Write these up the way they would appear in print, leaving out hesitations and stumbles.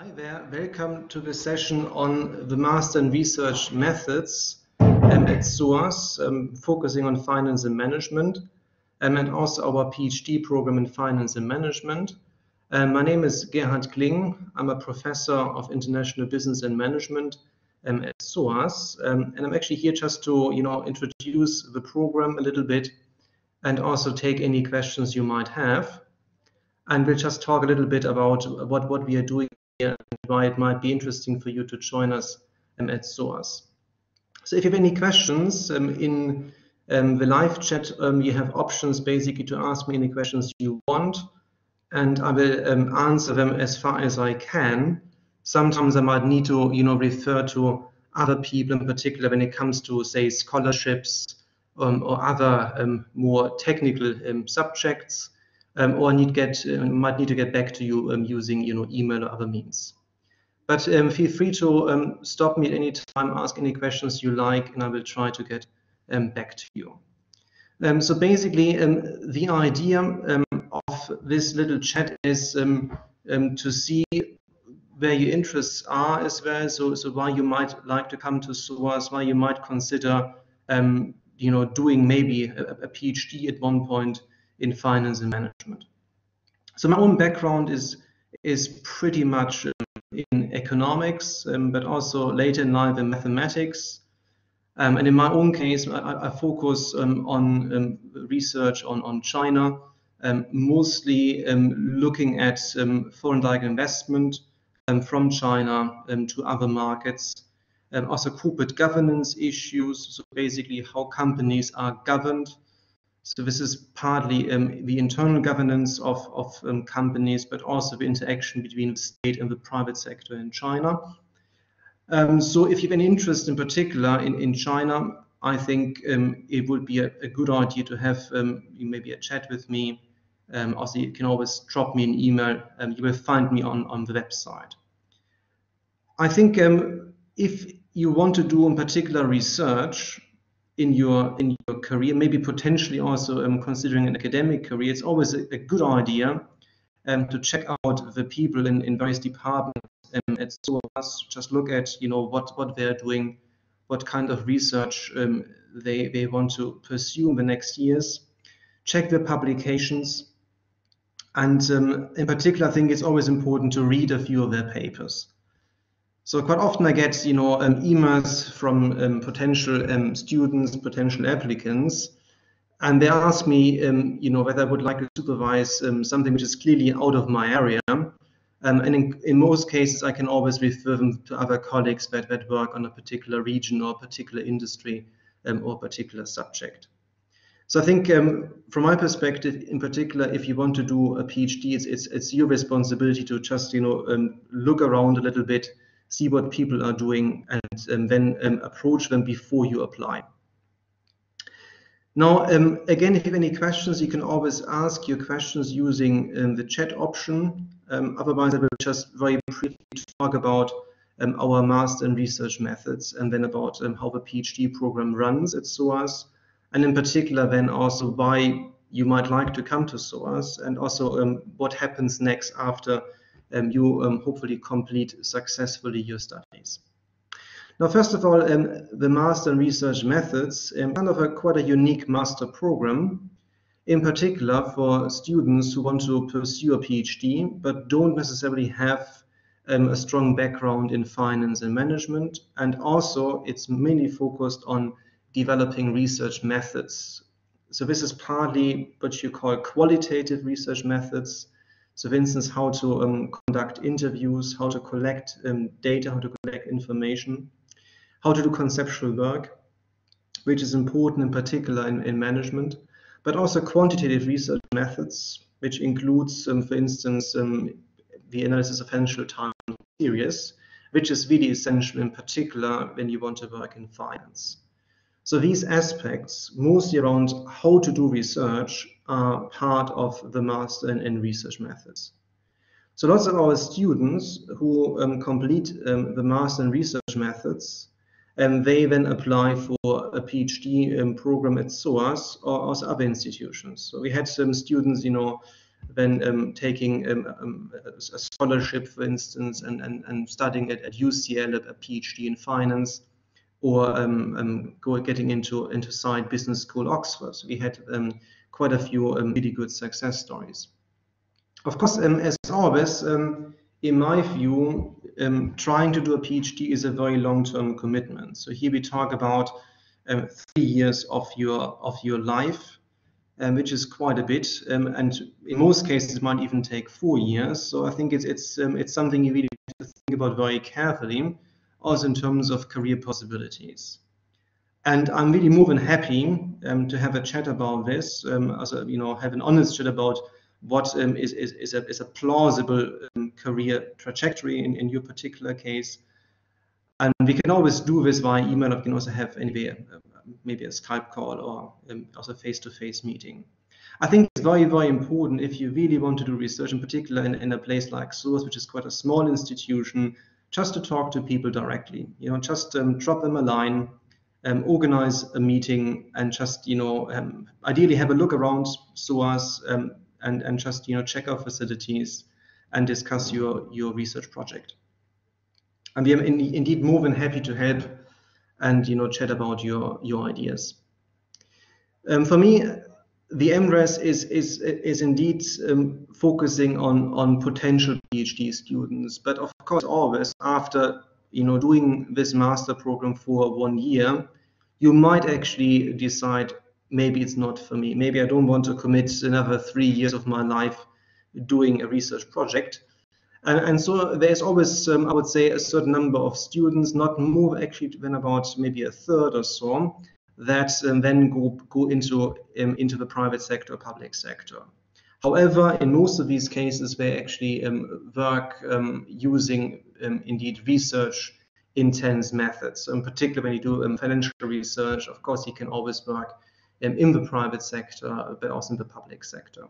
Hi there, welcome to the session on the Master in Research Methods at SOAS, focusing on finance and management, and also our PhD program in finance and management. My name is Gerhard Kling. I'm a professor of international business and management at SOAS, and I'm actually here just to introduce the program a little bit and also take any questions you might have. And we'll just talk a little bit about what we are doing here and why it might be interesting for you to join us at SOAS. So if you have any questions in the live chat, you have options basically to ask me any questions you want, and I will answer them as far as I can. Sometimes I might need to refer to other people, in particular when it comes to, say, scholarships or other more technical subjects. Or might need to get back to you using email or other means. But feel free to stop me at any time, ask any questions you like, and I will try to get back to you. So basically, the idea of this little chat is to see where your interests are as well. So why you might like to come to SOAS, why you might consider doing maybe a PhD at one point in finance and management. So my own background is pretty much in economics, but also later in life in mathematics. And in my own case, I focus on research on China, mostly looking at foreign direct investment from China to other markets, also corporate governance issues, so basically how companies are governed. So this is partly the internal governance of companies, but also the interaction between the state and the private sector in China. So if you have an interest in particular in China, I think it would be a good idea to have maybe a chat with me. Also, you can always drop me an email. You will find me on the website. I think if you want to do in particular research in your career, maybe potentially also considering an academic career, it's always a good idea to check out the people in various departments at SOAS. Just look at what they're doing, what kind of research they want to pursue in the next years. Check their publications, and in particular, I think it's always important to read a few of their papers. So quite often I get emails from potential students, potential applicants, and they ask me whether I would like to supervise something which is clearly out of my area. And in most cases, I can always refer them to other colleagues that work on a particular region or particular industry or particular subject. So I think from my perspective, in particular, if you want to do a PhD, it's your responsibility to just look around a little bit, see what people are doing, and then approach them before you apply. Now, again, if you have any questions, you can always ask your questions using the chat option. Otherwise, I will just very briefly talk about our master in research methods, and then about how the PhD program runs at SOAS, and in particular, then also why you might like to come to SOAS, and also what happens next after you hopefully complete successfully your studies. Now, first of all, the Master in Research Methods, kind of quite a unique master program, in particular for students who want to pursue a PhD, but don't necessarily have a strong background in finance and management. And also, it's mainly focused on developing research methods. So this is partly what you call qualitative research methods. So for instance, how to conduct interviews, how to collect data, how to collect information, how to do conceptual work, which is important in particular in management, but also quantitative research methods, which includes, for instance, the analysis of financial time series, which is really essential in particular when you want to work in finance. So these aspects, mostly around how to do research, are part of the Master in Research Methods. So lots of our students who complete the Master in Research Methods, they then apply for a PhD program at SOAS or also other institutions. So we had some students, when taking a scholarship, for instance, and studying at UCL, a PhD in finance, or getting into Saïd Business School, Oxford. So we had quite a few really good success stories. Of course, as always, in my view, trying to do a PhD is a very long-term commitment. So here we talk about 3 years of your life, which is quite a bit, and in most cases it might even take 4 years. So I think it's something you really have to think about very carefully, also in terms of career possibilities. And I'm really more than happy to have a chat about this, also, have an honest chat about what is a plausible career trajectory in your particular case. And we can always do this via email, or we can also have maybe a Skype call, or also face-to-face meeting. I think it's very, very important, if you really want to do research, in particular in a place like SOAS, which is quite a small institution, just to talk to people directly. Just drop them a line, organize a meeting, and just ideally have a look around SOAS, and just check our facilities and discuss your research project. And we are indeed more than happy to help and chat about your ideas. For me, the MRES is indeed focusing on potential PhD students, but of course always after doing this master program for 1 year, you might actually decide, maybe it's not for me. Maybe I don't want to commit another 3 years of my life doing a research project. And so there's always, I would say, a certain number of students, not more actually than about maybe a third or so, that then go into the private sector, public sector. However, in most of these cases, they actually work using indeed research intense methods. In particular, when you do financial research, of course, you can always work in the private sector, but also in the public sector.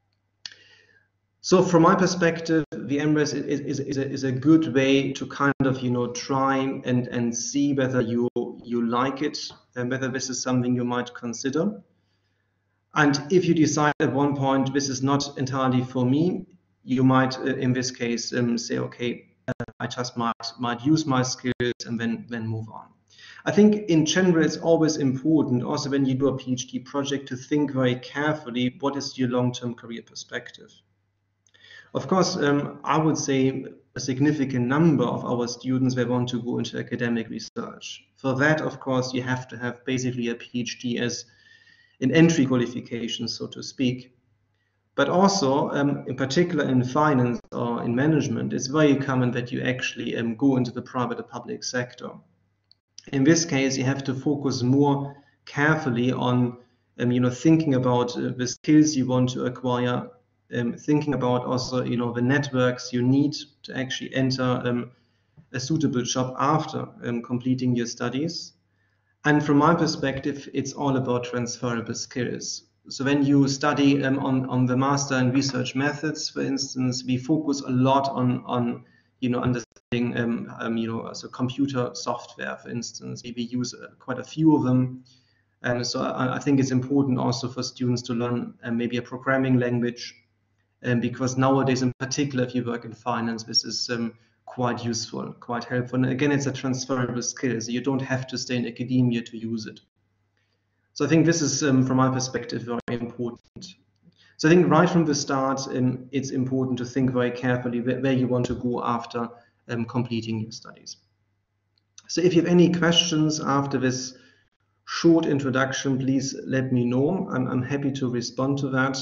So from my perspective, the MRES is a good way to kind of try and see whether you like it, and whether this is something you might consider. And if you decide at one point this is not entirely for me, you might in this case say, okay, I just might use my skills and then move on. I think in general it's always important, also when you do a PhD project, to think very carefully what is your long-term career perspective. Of course, I would say a significant number of our students, they want to go into academic research. For that, of course, you have to have basically a PhD as an entry qualification, so to speak. But also, in particular in finance or in management, it's very common that you actually go into the private or public sector. In this case, you have to focus more carefully on thinking about the skills you want to acquire, thinking about also the networks you need to actually enter a suitable job after completing your studies. And from my perspective, it's all about transferable skills. So when you study on the master in research methods, for instance, we focus a lot on understanding so computer software, for instance. We use quite a few of them. And so I think it's important also for students to learn maybe a programming language, because nowadays, in particular, if you work in finance, this is quite useful, quite helpful. And again, it's a transferable skill, so you don't have to stay in academia to use it. So I think this is, from my perspective, very important. So I think right from the start, it's important to think very carefully where you want to go after completing your studies. So if you have any questions after this short introduction, please let me know. I'm happy to respond to that.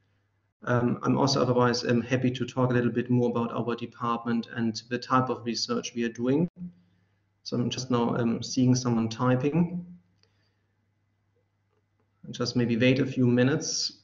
I'm also otherwise happy to talk a little bit more about our department and the type of research we are doing. So I'm just now seeing someone typing. Just maybe wait a few minutes.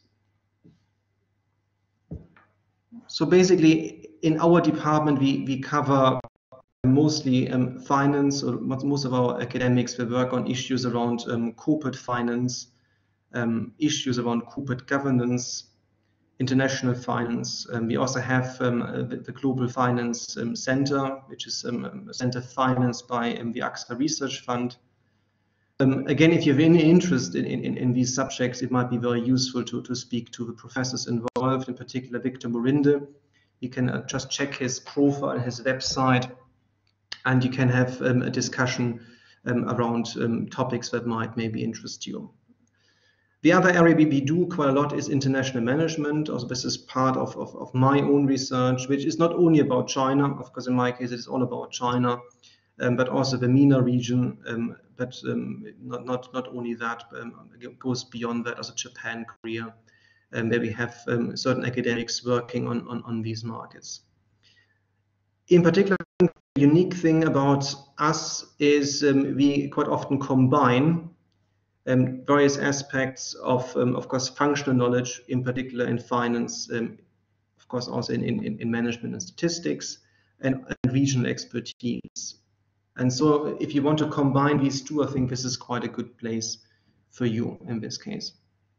So basically, in our department, we cover mostly finance, or most of our academics will work on issues around corporate finance, issues around corporate governance, international finance. We also have the Global Finance Center, which is a center financed by the AXA Research Fund. again, if you have any interest in these subjects, it might be very useful to speak to the professors involved, in particular Victor Morinde. You can just check his profile, his website, and you can have a discussion around topics that might maybe interest you. The other area we do quite a lot is international management. Also, this is part of my own research, which is not only about China. Of course, in my case, it is all about China, but also the MENA region. But not only that, it goes beyond that, also Japan, Korea, where we have certain academics working on these markets. In particular, the unique thing about us is we quite often combine various aspects of course, functional knowledge, in particular in finance, of course, also in management and statistics, and regional expertise. And so if you want to combine these two, I think this is quite a good place for you in this case.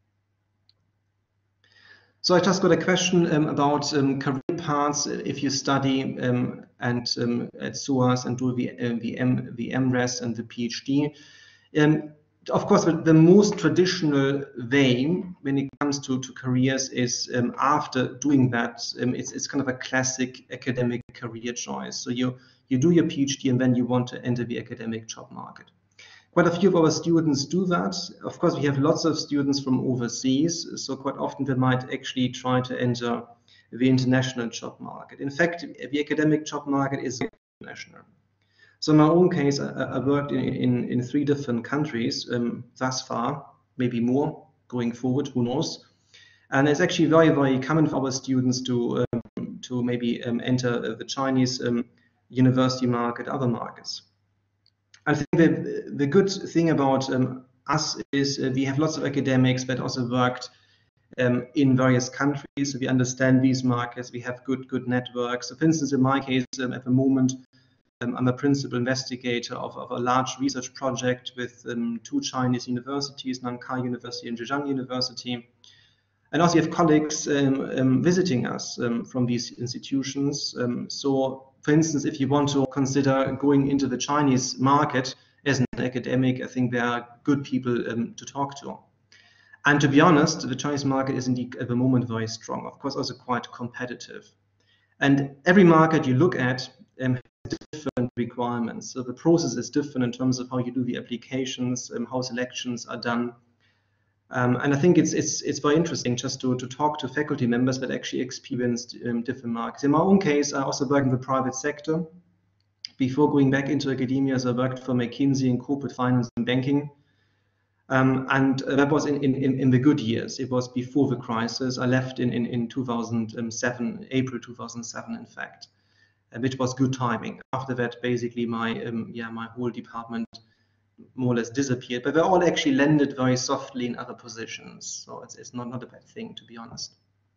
So I just got a question about career paths if you study at SOAS and do the MRes and the PhD. Of course, the most traditional way when it comes to careers is after doing that, it's kind of a classic academic career choice. So you do your PhD and then you want to enter the academic job market. Quite a few of our students do that. Of course, we have lots of students from overseas, so quite often they might actually try to enter the international job market. In fact, the academic job market is international. So in my own case, I worked in 3 different countries thus far, maybe more going forward, who knows. And it's actually very, very common for our students to maybe enter the Chinese university market, other markets. I think the good thing about us is we have lots of academics that also worked in various countries. So we understand these markets, we have good networks. So for instance, in my case, at the moment, I'm a principal investigator of a large research project with 2 Chinese universities, Nankai University and Zhejiang University. And also we have colleagues visiting us from these institutions. So for instance, if you want to consider going into the Chinese market as an academic, I think there are good people to talk to. And to be honest, the Chinese market is indeed at the moment very strong, of course, also quite competitive. And every market you look at has different requirements. So the process is different in terms of how you do the applications, how selections are done. And I think it's very interesting just to talk to faculty members that actually experienced different markets. In my own case, I also work in the private sector. Before going back into academia, I worked for McKinsey in corporate finance and banking. And that was in the good years. It was before the crisis. I left in 2007, April 2007, in fact, which was good timing. After that, basically my whole department more or less disappeared, but they all actually landed very softly in other positions. So it's not a bad thing, to be honest.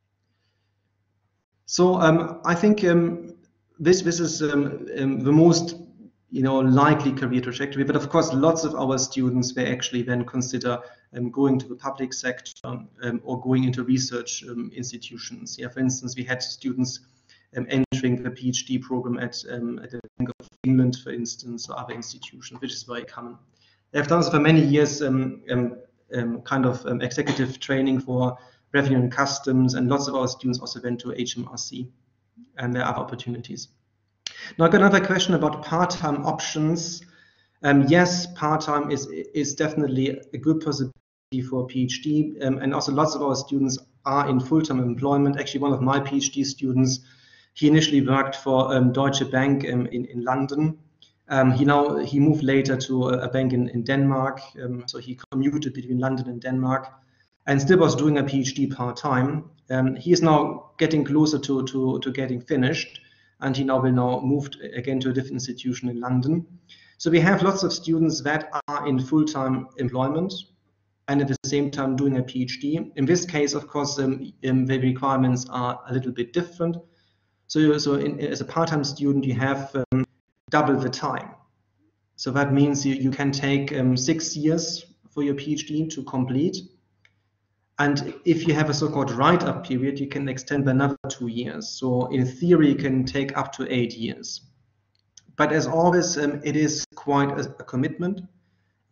So I think this is the most likely career trajectory. But of course, lots of our students, they actually then consider going to the public sector or going into research institutions. Yeah, for instance, we had students entering the PhD program at the Bank of England, for instance, or other institutions, which is very common. I've done this for many years, kind of executive training for revenue and customs, and lots of our students also went to HMRC, and there are other opportunities. Now, I've got another question about part-time options. Yes, part-time is definitely a good possibility for a PhD, and also lots of our students are in full-time employment. Actually, one of my PhD students, he initially worked for Deutsche Bank in London. He moved later to a bank in Denmark, so he commuted between London and Denmark, and still was doing a PhD part-time. He is now getting closer to getting finished, and he will move again to a different institution in London. So we have lots of students that are in full-time employment and at the same time doing a PhD. In this case, of course, the requirements are a little bit different. So as a part-time student, you have double the time. So that means you can take 6 years for your PhD to complete. And if you have a so-called write-up period, you can extend by another 2 years. So in theory, you can take up to 8 years. But as always, it is quite a commitment,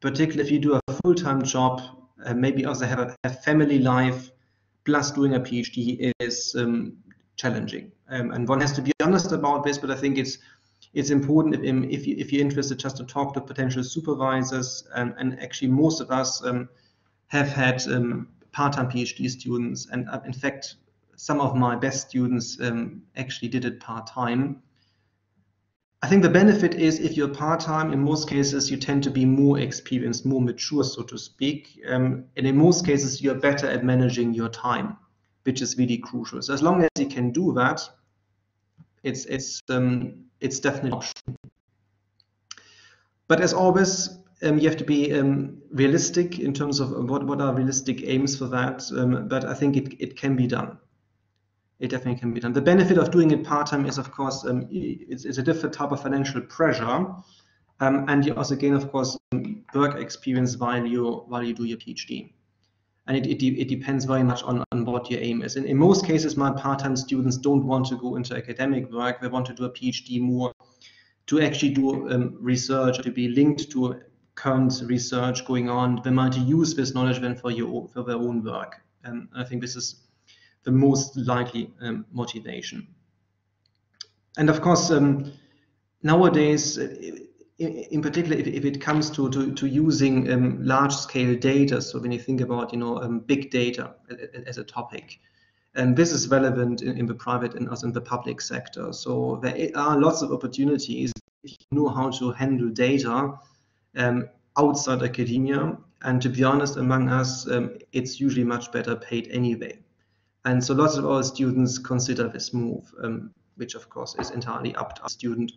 particularly if you do a full-time job, maybe also have a family life, plus doing a PhD is challenging. And one has to be honest about this, but I think it's important if you're interested just to talk to potential supervisors, and actually most of us have had part-time PhD students, and in fact some of my best students actually did it part-time. I think the benefit is if you're part-time, in most cases you tend to be more experienced, more mature, so to speak, and in most cases you're better at managing your time, which is really crucial. So as long as you can do that, it's definitely an option. But as always, you have to be realistic in terms of what are realistic aims for that. But I think it can be done. It definitely can be done. The benefit of doing it part-time is, of course, it's a different type of financial pressure, and you also gain, of course, work experience while you do your PhD. And it depends very much on what your aim is. And in most cases, my part-time students don't want to go into academic work. They want to do a PhD more to actually do research, to be linked to current research going on. They might use this knowledge then for their own work. And I think this is the most likely motivation. And of course, nowadays, in particular, if it comes to using large-scale data, so when you think about big data as a topic, and this is relevant in the private and also in the public sector. So there are lots of opportunities if you know how to handle data outside academia. And to be honest, among us, it's usually much better paid anyway. And so lots of our students consider this move, which of course is entirely up to the student.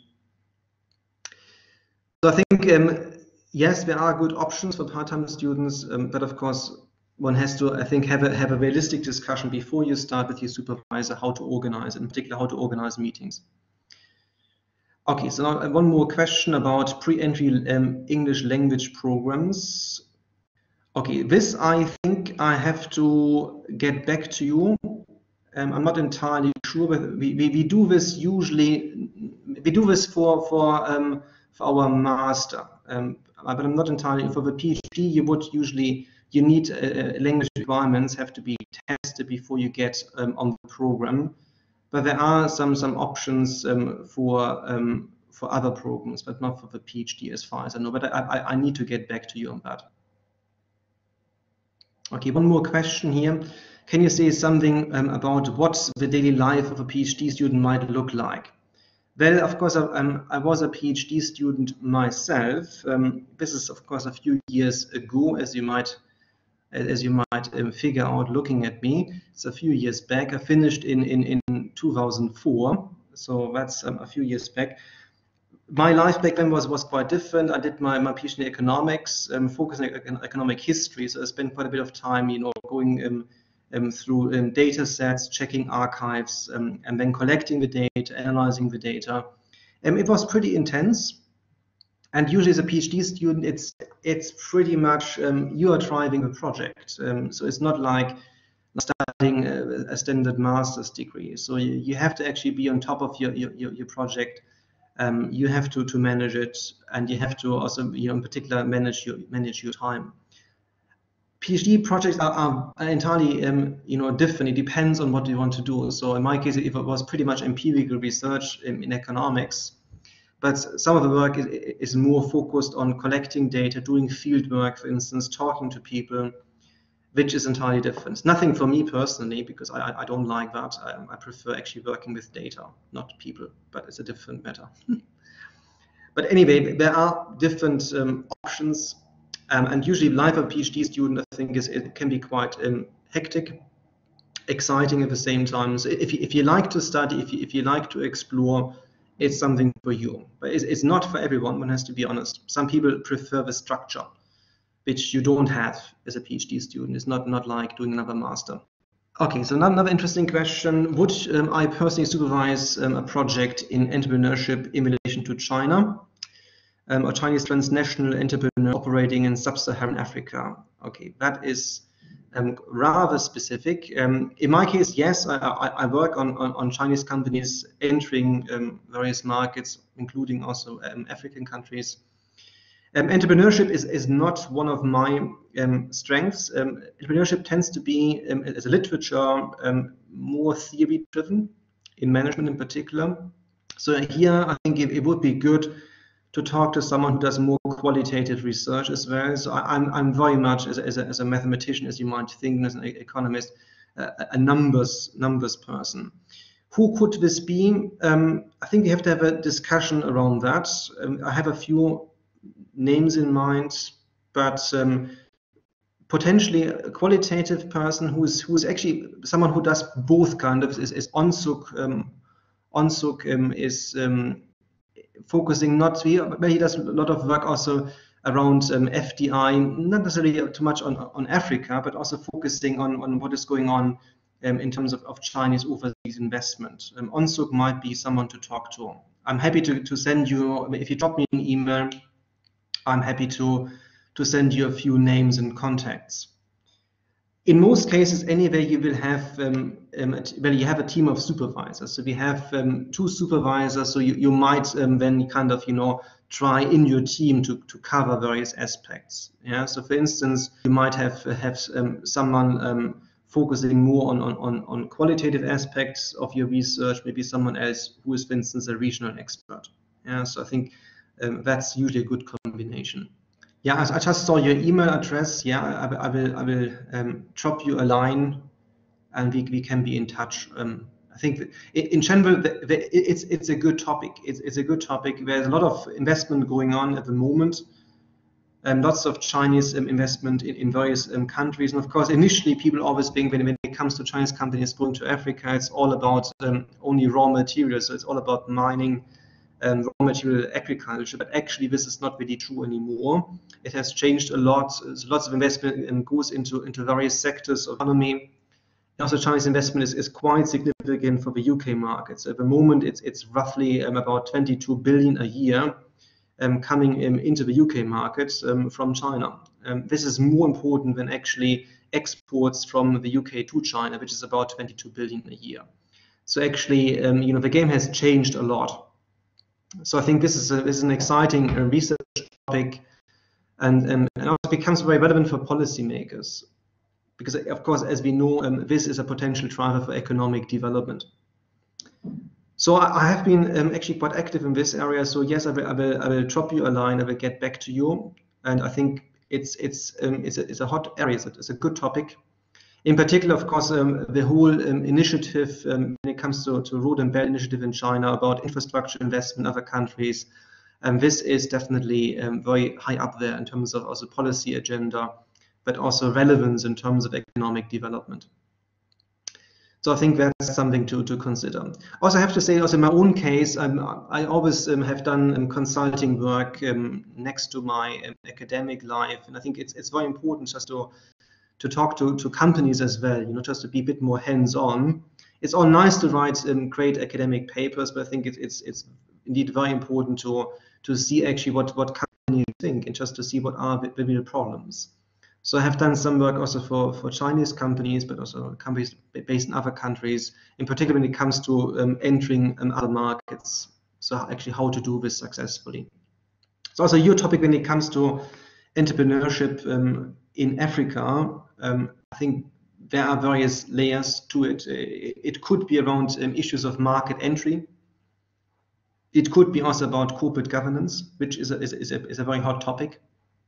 So I think, yes, there are good options for part-time students, but of course, one has to, I think, have a realistic discussion before you start with your supervisor how to organize, in particular, how to organize meetings. Okay, so now one more question about pre-entry English language programs. Okay, this I think I have to get back to you. I'm not entirely sure, but we do this usually. We do this for our master, but I'm not entirely for the PhD. You need language requirements have to be tested before you get on the program. But there are some options for other programs, but not for the PhD as far as I know. But I need to get back to you on that. Okay, one more question here. Can you say something about what the daily life of a PhD student might look like? Well, of course, I was a PhD student myself. This is, of course, a few years ago, as you might figure out looking at me. It's a few years back. I finished in 2004, so that's a few years back. My life back then was quite different. I did my PhD in economics, focusing on economic history. So I spent quite a bit of time, going through data sets, checking archives, and then collecting the data, analyzing the data. It was pretty intense. And usually as a PhD student, it's pretty much you are driving the project. So it's not like studying a standard master's degree. So you have to actually be on top of your project. You have to manage it, and you have to also, in particular, manage your time. PhD projects are entirely, different. It depends on what you want to do. So in my case, if it was pretty much empirical research in economics, but some of the work is more focused on collecting data, doing field work, for instance, talking to people, which is entirely different. Nothing for me personally, because I don't like that. I prefer actually working with data, not people, but it's a different matter. But anyway, there are different options, and usually life of a PhD student, I think, it can be quite hectic, exciting at the same time. So if you like to study, if you like to explore, it's something for you. But it's not for everyone, one has to be honest. Some people prefer the structure, which you don't have as a PhD student. It's not like doing another master. Okay, so another interesting question. Would I personally supervise a project in entrepreneurship in relation to China? A Chinese transnational entrepreneur operating in sub-Saharan Africa? Okay, that is rather specific. In my case, yes, I work on Chinese companies entering various markets, including also African countries. Entrepreneurship is not one of my strengths. Entrepreneurship tends to be, as a literature, more theory-driven, in management in particular. So here, I think it would be good to talk to someone who does more qualitative research as well. So I'm very much, as a mathematician, as you might think, as an economist, a numbers person. Who could this be? I think we have to have a discussion around that. I have a few names in mind, but potentially a qualitative person who is actually someone who does both kind of is Onsuk. Onsuk is focusing not where he does a lot of work also around FDI, not necessarily too much on Africa, but also focusing on what is going on in terms of Chinese overseas investment. Onsuk might be someone to talk to. I'm happy to send you, if you drop me an email, I'm happy to send you a few names and contacts. In most cases, anyway, you will have you have a team of supervisors. So we have 2 supervisors. So you might then kind of try in your team to cover various aspects. Yeah. So for instance, you might have someone focusing more on qualitative aspects of your research. Maybe someone else who is, for instance, a regional expert. Yeah. So I think that's usually a good combination. Yeah, I just saw your email address. Yeah, I will drop you a line, and we can be in touch. I think in general, it's a good topic. It's a good topic. There's a lot of investment going on at the moment, and lots of Chinese investment in various countries. And of course, initially people always think when it comes to Chinese companies going to Africa, it's all about only raw materials. So it's all about mining. Raw material agriculture, but actually this is not really true anymore. It has changed a lot. There's lots of investment goes into various sectors of economy. Also, Chinese investment is quite significant for the UK market. So at the moment, it's roughly about 22 billion a year coming into the UK market from China. This is more important than actually exports from the UK to China, which is about 22 billion a year. So actually, the game has changed a lot. So I think this is an exciting research topic, and also becomes very relevant for policymakers, because of course, as we know, this is a potential driver for economic development. So I have been actually quite active in this area. So yes, I will drop you a line. I will get back to you, and I think it's a hot area. It's a good topic. In particular, of course, the whole initiative when it comes to Road and Belt Initiative in China about infrastructure investment in other countries, this is definitely very high up there in terms of also policy agenda, but also relevance in terms of economic development. So I think that's something to consider. Also, I have to say, also in my own case, I always have done consulting work next to my academic life, and I think it's very important just to talk to companies as well, just to be a bit more hands-on. It's all nice to write great academic papers, but I think it's indeed very important to see actually what companies think, and just to see what are the real problems. So I have done some work also for Chinese companies, but also companies based in other countries, in particular when it comes to entering other markets. So actually how to do this successfully. So also your topic when it comes to entrepreneurship in Africa, I think there are various layers to it. It could be around issues of market entry. It could be also about corporate governance, which is a very hot topic.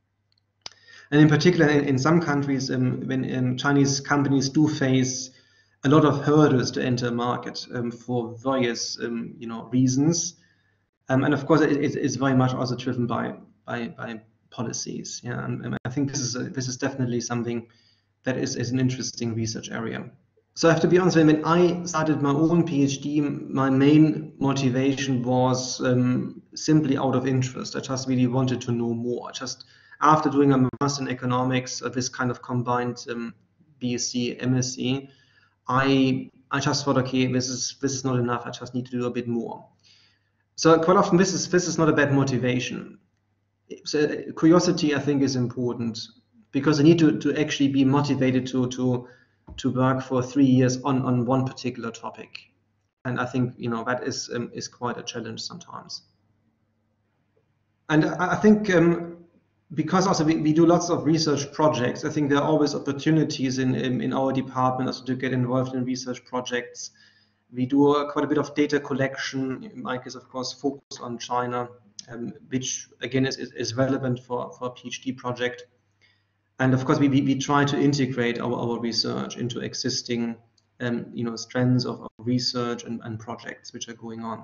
And in particular, in some countries, when Chinese companies do face a lot of hurdles to enter a market for various reasons, and of course, it's very much also driven by policies. Yeah, and I think this is definitely something that is an interesting research area. So I have to be honest, when I started my own PhD, my main motivation was simply out of interest. I just really wanted to know more. Just after doing a master in economics, this kind of combined BSc, MSc, I just thought, okay, this is not enough. I just need to do a bit more. So quite often this is not a bad motivation. So curiosity, I think, is important, because I need to actually be motivated to work for 3 years on one particular topic, and I think that is quite a challenge sometimes. And I think because also we do lots of research projects, I think there are always opportunities in our department also to get involved in research projects. We do quite a bit of data collection. In my case, of course, focus on China, which again is relevant for a PhD project. And of course, we try to integrate our research into existing strands of research and projects which are going on.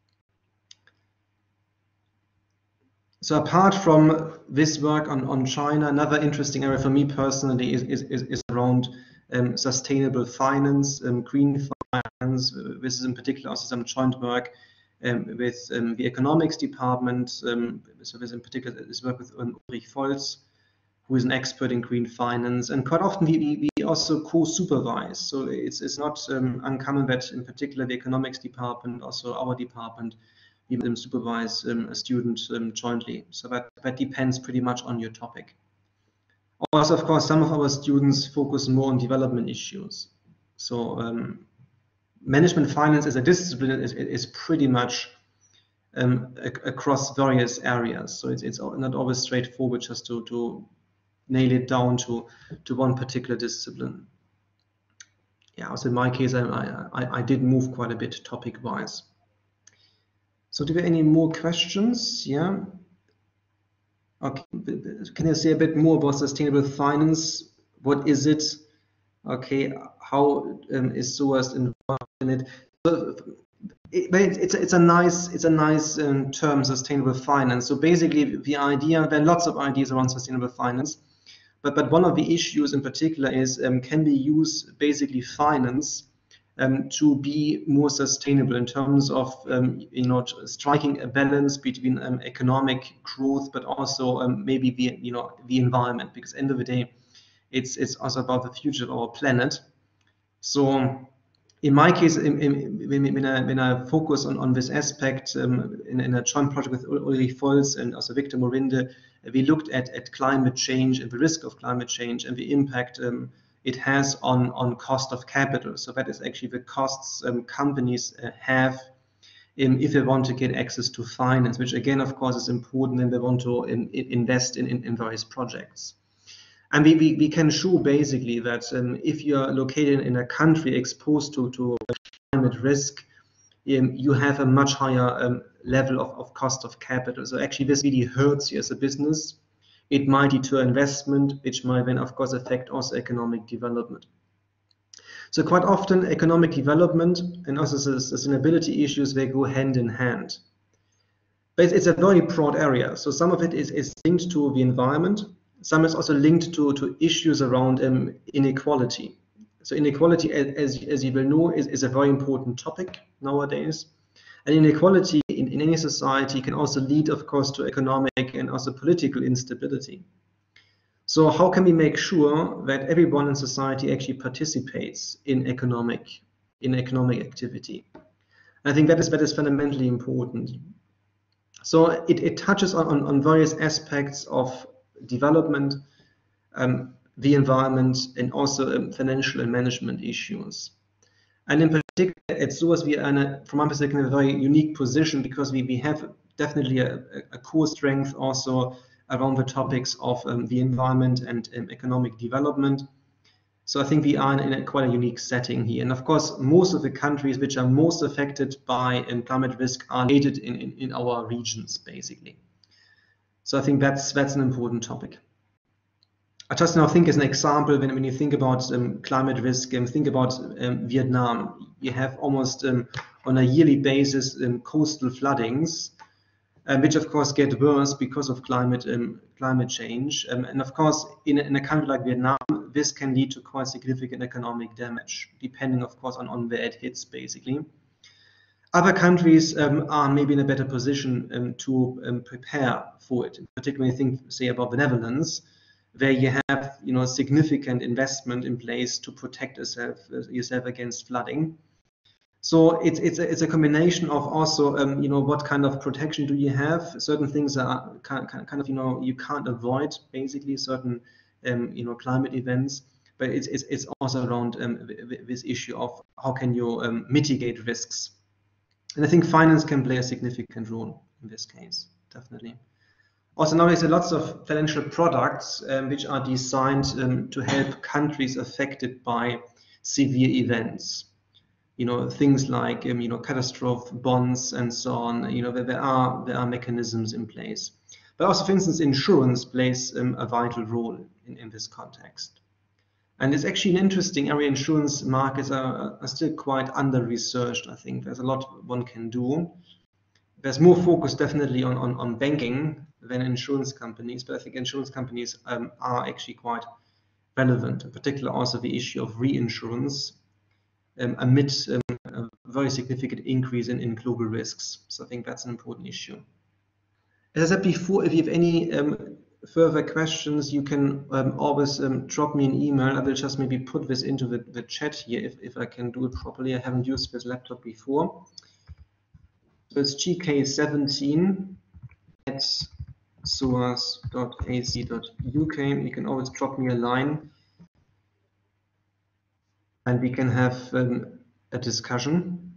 So apart from this work on China, another interesting area for me personally is around sustainable finance, green finance. This is in particular also some joint work with the economics department. So this in particular is work with Ulrich Volz, who is an expert in green finance. And quite often we also co-supervise. So it's not uncommon that in particular the economics department, also our department, we supervise a student jointly. So that depends pretty much on your topic. Also, of course, some of our students focus more on development issues. So management finance as a discipline is pretty much across various areas. So it's not always straightforward just to nail it down to one particular discipline. Yeah, also in my case, I did move quite a bit topic-wise. So do we have any more questions? Yeah. Okay. Can you say a bit more about sustainable finance? What is it? Okay. How is SOAS involved in it? So it's a nice term, sustainable finance. So basically, the idea, there are lots of ideas around sustainable finance, but one of the issues in particular is can we use basically finance to be more sustainable in terms of striking a balance between economic growth, but also maybe the environment, because at the end of the day, it's also about the future of our planet. So in my case, when I focus on this aspect in a joint project with Ulrich Volz and also Victor Morinde, we looked at climate change and the risk of climate change and the impact it has on cost of capital. So that is actually the costs companies have if they want to get access to finance, which again, of course, is important when they want to invest in various projects. And we can show basically that if you're located in a country exposed to climate risk, you have a much higher level of cost of capital. So actually this really hurts you as a business. It might deter investment, which might then, of course, affect also economic development. So quite often, economic development and also sustainability issues, they go hand in hand. But it's a very broad area. So some of it is linked to the environment. Some is also linked to issues around inequality. So inequality, as you will know, is a very important topic nowadays. And inequality in any society can also lead, of course, to economic and also political instability. So how can we make sure that everyone in society actually participates in economic activity? I think that is fundamentally important. So it touches on various aspects of development, the environment, and also financial and management issues. And in particular, at SOAS, we are, from my perspective, in a very unique position because we have definitely a core strength also around the topics of the environment and economic development. So I think we are in quite a unique setting here. And of course, most of the countries which are most affected by climate risk are located in our regions, basically. So I think that's an important topic. I just now think as an example, when you think about climate risk, think about Vietnam. You have almost on a yearly basis coastal floodings, which of course get worse because of climate change. And of course, in a country like Vietnam, this can lead to quite significant economic damage, depending of course on where it hits, basically. Other countries are maybe in a better position to prepare for it. Particularly, think, say, about the Netherlands, where you have significant investment in place to protect yourself against flooding. So it's a combination of also what kind of protection do you have? Certain things are kind of you can't avoid, basically certain climate events, but it's also around this issue of how can you mitigate risks. And I think finance can play a significant role in this case, definitely. Also nowadays, there are lots of financial products which are designed to help countries affected by severe events. Things like catastrophe bonds and so on. There are mechanisms in place. But also, for instance, insurance plays a vital role in this context. And it's actually an interesting area. Insurance markets are still quite under-researched, I think. There's a lot one can do. There's more focus definitely on banking than insurance companies, but I think insurance companies are actually quite relevant, in particular also the issue of reinsurance amid a very significant increase in global risks. So I think that's an important issue. As I said before, if you have any further questions, you can always drop me an email. I will just maybe put this into the chat here if I can do it properly. I haven't used this laptop before. So it's gk17@soas.ac.uk. You can always drop me a line and we can have a discussion.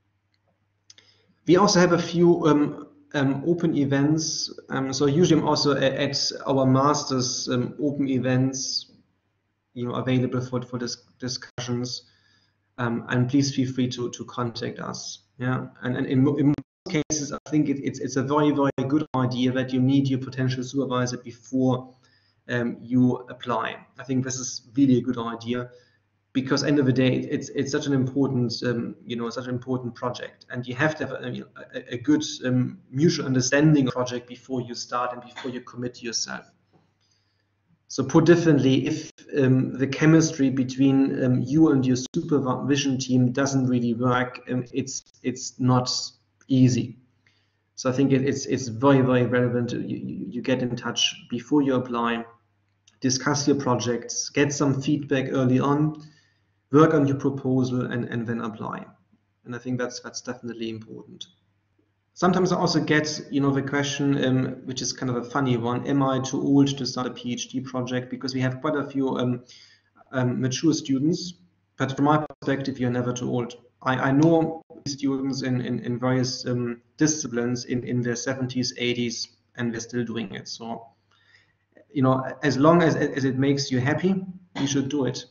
We also have a few open events. So usually I'm also at our masters open events, available for discussions. And please feel free to contact us. Yeah, and in most cases, I think it's a very, very good idea that you meet your potential supervisor before you apply. I think this is really a good idea, because end of the day, it's such an important such an important project, and you have to have a good mutual understanding of the project before you start and before you commit yourself. So put differently, if the chemistry between you and your supervision team doesn't really work, it's not easy. So I think it's very, very relevant. You get in touch before you apply, discuss your projects, get some feedback early on, work on your proposal, and then apply. And I think that's definitely important. Sometimes I also get, the question, which is kind of a funny one: am I too old to start a PhD project? Because we have quite a few mature students, but from my perspective, you're never too old. I know students in various disciplines in their 70s, 80s, and they're still doing it. So, as long as it makes you happy, you should do it.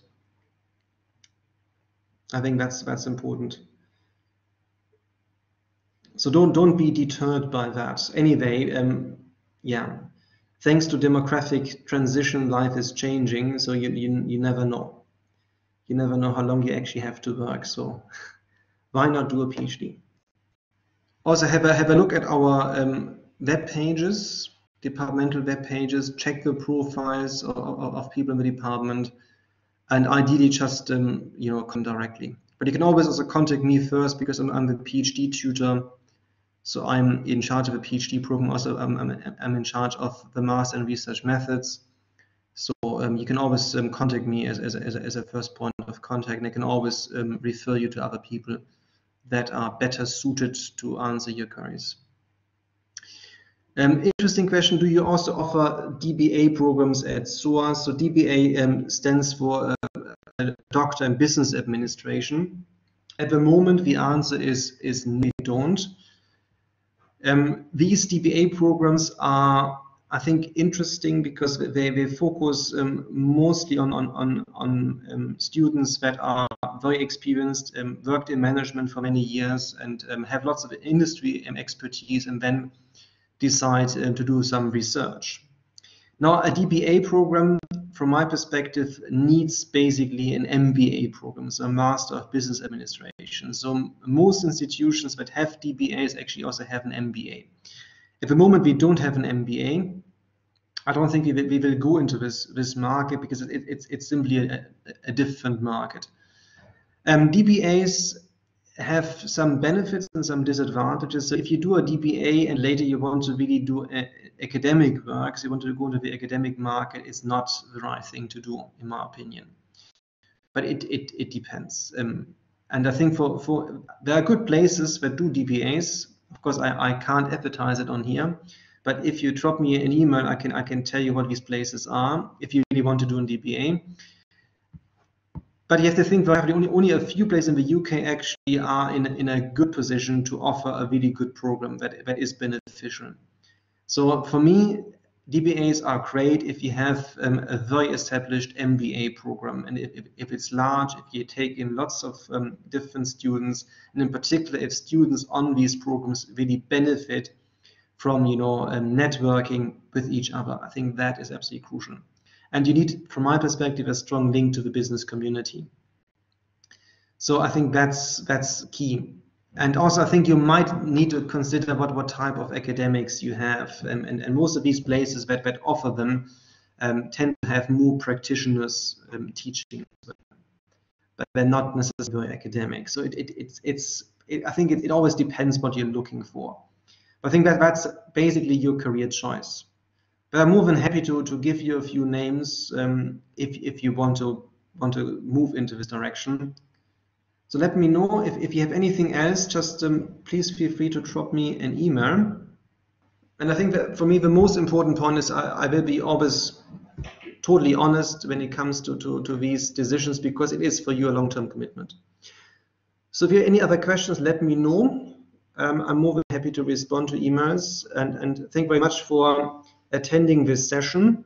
I think that's important. So don't be deterred by that. Anyway, yeah, thanks to demographic transition, life is changing. So you never know. You never know how long you actually have to work. So why not do a PhD? Also have a look at our web pages, departmental web pages. Check the profiles of people in the department, and ideally just come directly. But you can always also contact me first, because I'm the PhD tutor. So I'm in charge of a PhD program. Also, I'm in charge of the master and research methods. So you can always contact me as a first point of contact, and I can always refer you to other people that are better suited to answer your queries. Interesting question: do you also offer DBA programs at SOAS? So DBA stands for Doctor in Business Administration. At the moment, the answer is no, we don't. These DBA programs are, I think, interesting because they focus mostly on students that are very experienced, worked in management for many years, and have lots of industry expertise, and then decide to do some research. Now, a DBA program, from my perspective, needs basically an MBA program, so a Master of Business Administration. So most institutions that have DBAs actually also have an MBA. At the moment, we don't have an MBA. I don't think we will go into this market, because it's simply a different market. DBAs have some benefits and some disadvantages. So if you do a DBA and later you want to really do academic work, so you want to go into the academic market, it's not the right thing to do, in my opinion. But it depends. And I think there are good places that do DBAs. Of course, I can't advertise it on here, but if you drop me an email, I can tell you what these places are if you really want to do a DBA. But you have to think that only a few places in the UK actually are in a good position to offer a really good program that is beneficial. So for me, DBAs are great if you have a very established MBA program, and if it's large, if you take in lots of different students, and in particular if students on these programs really benefit from networking with each other. I think that is absolutely crucial. And you need, from my perspective, a strong link to the business community. So I think that's key. And also, I think you might need to consider what type of academics you have. And most of these places that offer them tend to have more practitioners teaching, but they're not necessarily very academic. So I think it always depends what you're looking for. But I think that's basically your career choice. But I'm more than happy to give you a few names if you want to move into this direction. So let me know if you have anything else. Just please feel free to drop me an email. And I think that for me the most important point is I will be always totally honest when it comes to these decisions, because it is for you a long-term commitment. So if you have any other questions, let me know. I'm more than happy to respond to emails, and thank you very much for attending this session.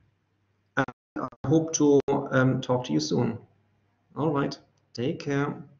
I hope to talk to you soon. All right, take care.